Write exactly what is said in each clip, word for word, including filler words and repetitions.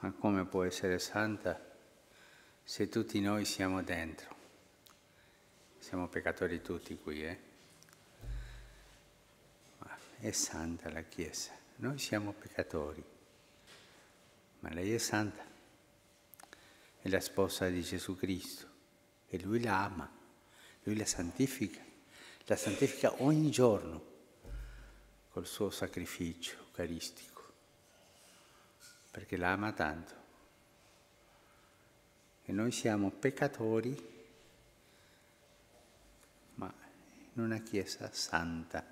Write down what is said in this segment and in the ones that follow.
Ma come può essere santa se tutti noi siamo dentro? Siamo peccatori tutti qui, eh? Ma è santa la Chiesa. Noi siamo peccatori, ma lei è santa. È la sposa di Gesù Cristo e Lui la ama, Lui la santifica, la santifica ogni giorno col suo sacrificio eucaristico, perché la ama tanto. E noi siamo peccatori, ma in una Chiesa santa.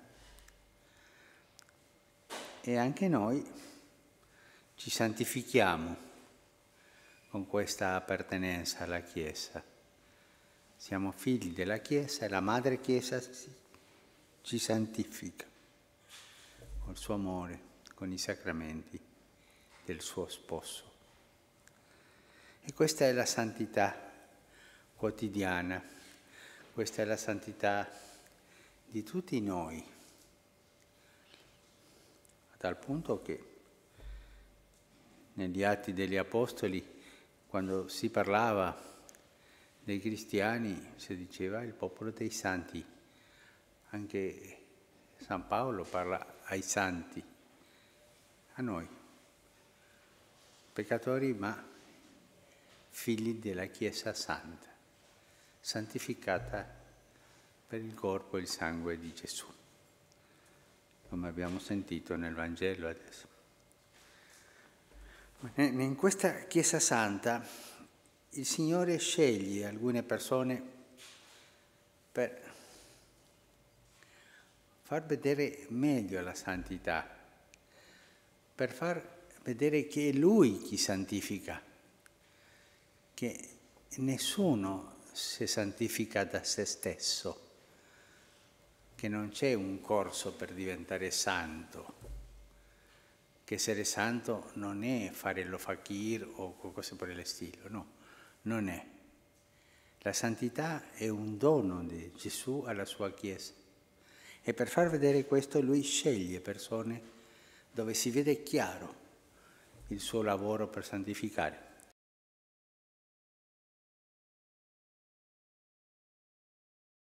E anche noi ci santifichiamo con questa appartenenza alla Chiesa. Siamo figli della Chiesa e la Madre Chiesa ci santifica col suo amore, con i sacramenti del suo sposo. E questa è la santità quotidiana, questa è la santità di tutti noi, a tal punto che negli Atti degli Apostoli, quando si parlava dei cristiani, si diceva il popolo dei santi. Anche San Paolo parla ai santi, a noi, peccatori ma figli della Chiesa Santa, santificata per il corpo e il sangue di Gesù, come abbiamo sentito nel Vangelo adesso. In questa Chiesa Santa il Signore sceglie alcune persone per far vedere meglio la santità, per far vedere che è Lui chi santifica, che nessuno si santifica da se stesso, che non c'è un corso per diventare santo, che essere santo non è fare lo fakir o cose per il stile, no, non è. La santità è un dono di Gesù alla sua Chiesa e per far vedere questo Lui sceglie persone dove si vede chiaro il suo lavoro per santificare.